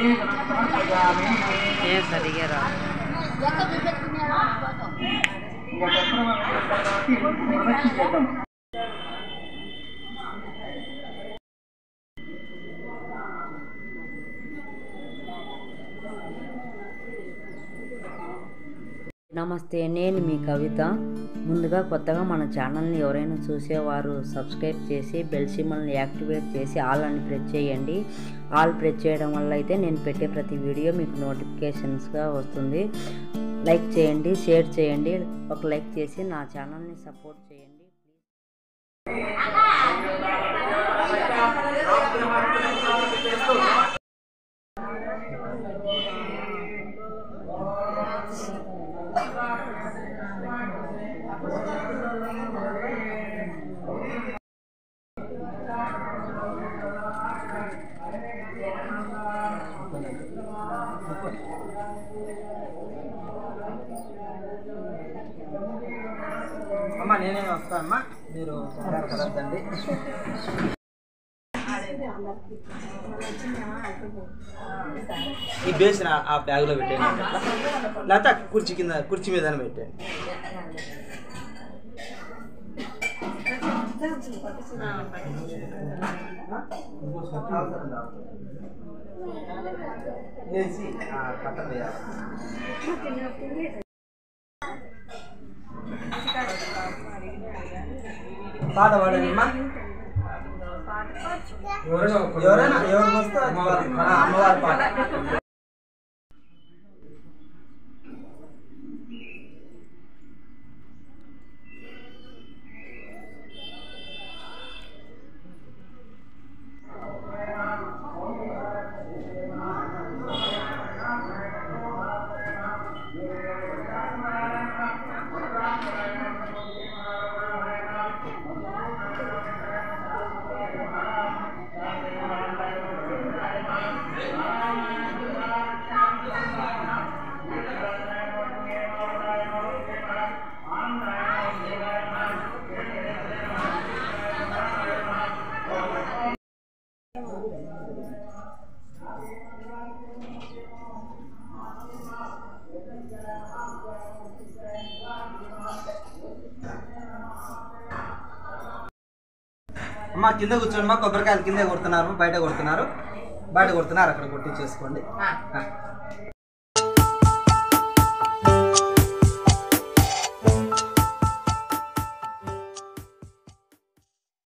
సరిగా రా నమస్తే, నేను మీ కవిత. ముందుగా కొత్తగా మన ఛానల్ని ఎవరైనా చూసేవారు సబ్స్క్రైబ్ చేసి బెల్ సింబల్ని యాక్టివేట్ చేసి ఆల్ అని ప్రెస్ చేయండి. ఆల్ ప్రెస్ చేయడం వల్ల అయితే నేను పెట్టే ప్రతి వీడియో మీకు నోటిఫికేషన్స్గా వస్తుంది. లైక్ చేయండి, షేర్ చేయండి. ఒక లైక్ చేసి నా ఛానల్ని సపోర్ట్ చేయండి. అమ్మ నేనే వస్తా అమ్మా, మీరు కదండి. ఈ బేసిన ఆ బ్యాగ్లో పెట్టండి, లేకపోతే కుర్చీ కింద కుర్చీ మీద పెట్టండి. వేసి కట్ట వేయాలి. పాట పాడండి అమ్మా. ఎవరైనా ఎవరికి వస్తే అమ్మవారి పాట. అమ్మ కింద కూర్చోండి. మా కొబ్బరికాయలు కింద కొడుతున్నారు, బయట కొడుతున్నారు, అక్కడ కొట్టించేసుకోండి.